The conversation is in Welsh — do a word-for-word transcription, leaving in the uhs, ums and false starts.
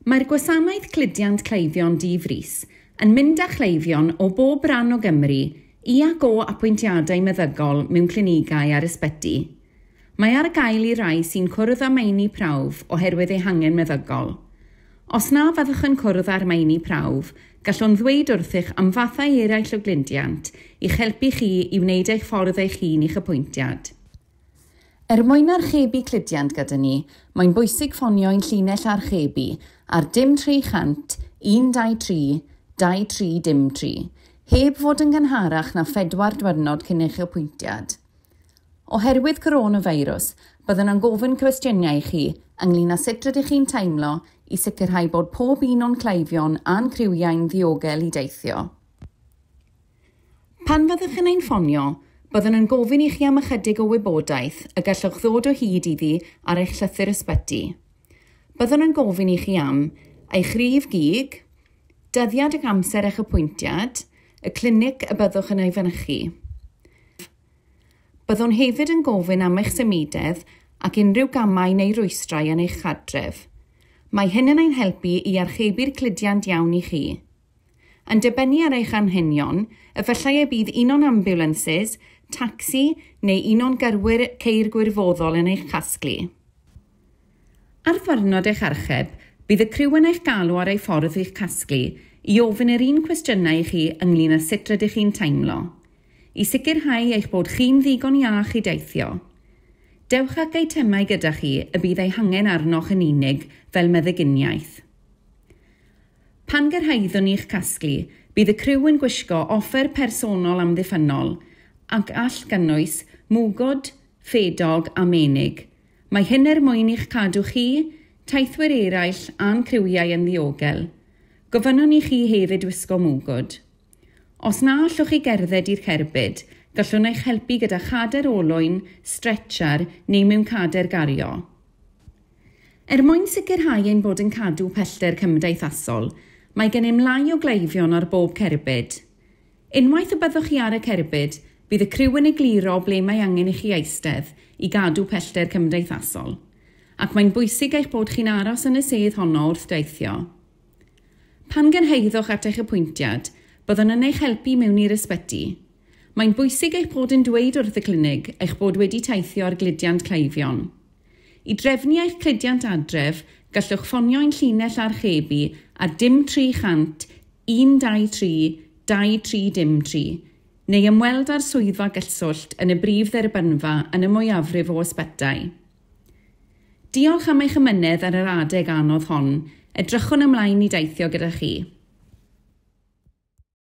Mae'r gwasanaeth cludiant cleifion difrys yn mynd â chleifion o bob ran o Gymru i ag o apwyntiadau meddygol mewn clinigau ar ysbyty. Mae ar gael i rai sy'n cwrdd â meini prawf oherwydd eu hangen meddygol. Os na fyddwch yn cwrdd â'r meini prawf, gallwn ddweud wrthych am fathau eraill o gludiant i'ch helpu chi i wneud eich ffordd eich hun i'ch apwyntiad. Er mwyn archebu cludiant gyda ni, mae'n bwysig ffonio ein llinell archebu ar dim tri chant un dau tri dau tri dim tri, heb fod yn gynharach na phedwar diwrnod cyn eich apwyntiad. Oherwydd coronavirus, byddwn yn gofyn cwestiynau chi ynglŷn â sut rydych chi'n teimlo i sicrhau bod pob un o'n cleifion a'n criwiau'n ddiogel i deithio. Pan fyddwch yn ein ffonio, byddwn yn gofyn i chi am ychydig o wybodaeth y gallwch ddod o hyd iddi ar eich llythyr ysbyty. Byddwn yn gofyn i chi am eich rhif gig, dyddiad ag amser eich apwyntiad, y clinic y byddwch yn ei fynychu. Byddwn hefyd yn gofyn am eich symudedd ac unrhyw gamau neu rwystrau yn eich chadref. Mae hyn yn ein helpu i archebu'r cludiant iawn i chi. Yn dibynnu ar eich anghenion, efallai y bydd un o'n ambulances, tacsi neu un o'n gyrwyr ceir gwirfoddol yn eich casglu. Ar ddiwrnod eich archeb, bydd y criw yn eich galw ar ei ffordd i'ch casglu i ofyn yr un cwestiynau i chi ynglŷn â sut rydych chi'n teimlo. I sicrhau eich bod chi'n ddigon iach i deithio. Dewch ag eitemau gyda chi y bydd ei hangen arnoch yn unig fel meddyginiaeth. Pan gyrhaeddwn i'ch casglu, bydd y criw yn gwisgo offer personol amddiffynol ac all gynnwys mwgod, ffedog a menig. Mae hyn er mwyn i'ch cadw chi, taithwyr eraill a'n criwiau yn ddiogel. Gofynnwn i chi hefyd wisgo mwgod. Os na allwch chi gerdded i'r cerbyd, gallwn eich helpu gyda chader olwyn, stretchar neu mewn cader gario. Er mwyn sicrhau ein bod yn cadw pellter cymdeithasol, mae gennym lai o gleifion ar bob cerbyd. Unwaith y byddwch chi ar y cerbyd, bydd y criw yn egluro ble mae angen i chi eistedd i gadw pellter cymdeithasol, ac mae'n bwysig eich bod chi'n aros yn y sedd honno wrth deithio. Pan gynheiddwch at eich apwyntiad, byddwn yn eich helpu mewn i'r ysbyty. Mae'n bwysig eich bod yn dweud wrth y clinig eich bod wedi teithio ar gludiant cleifion. I drefnu eich cludiant adref, gallwch ffonio ein llinell archebu ar dim tri chant un dau tri dau tri dim tri, neu ymweld â'r swyddfa gyswllt yn y brif dderbynfa yn y mwyafrif o ysbytau. Diolch am eich ymynedd ar yr adeg anodd hon, edrychwn ymlaen i deithio gyda chi.